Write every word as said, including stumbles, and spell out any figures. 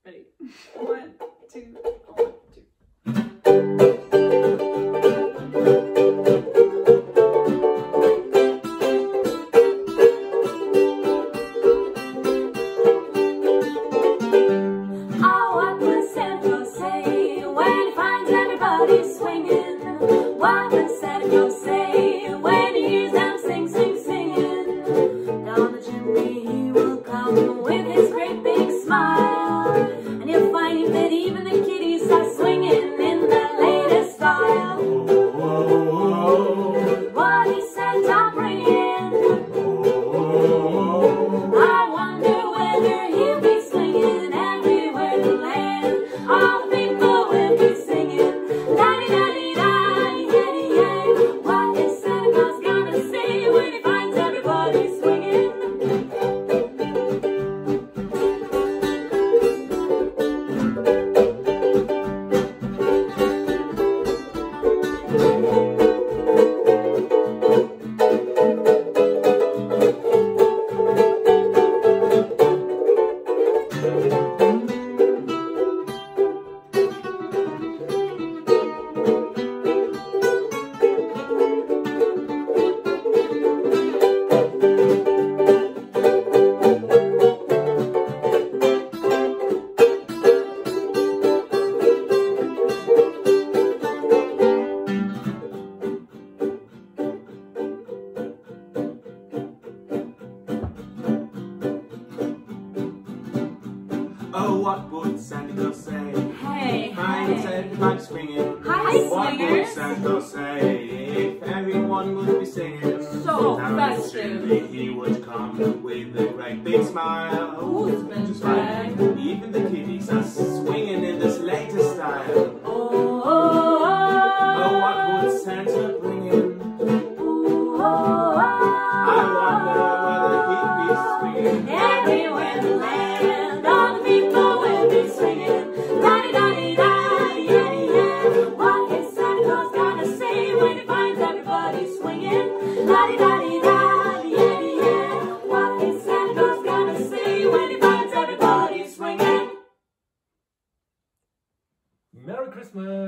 Ready? One, two, one, two. Oh, what would Santa Claus say when he finds everybody swinging? What would Santa Claus say when he hears them sing, sing, singing? Down the chimney he will come with his great big smile, and you'll find that even the kitties are swinging in their latest style. What is Santa bringing? I wonder whether he'll be swinging everywhere in the land. All the people will be singing la-di-da-di-da-di-da-di-da. What is Santa Claus gonna say when he finds everybody swinging? Oh, what would Santa Claus say? Hey, Finds hey. everybody swinging. Hi, What would swingers. Santa Claus say if everyone would be singing? So Down festive. the chimney he would come with a great big smile. Ooh, it's been Just like drag. even the kitties are swinging in this latest style. Oh, oh, oh, Oh, what would Santa bring in? oh, oh, I wonder whether he'd be swinging everywhere in the land, all the people will be swinging la-di-da-di-da-di-da-di-da. What is Santa Claus gonna say when he finds everybody swinging la-di-da-di-da-di-da-di-da? What is Santa Claus gonna say when he finds everybody swinging? Merry Christmas!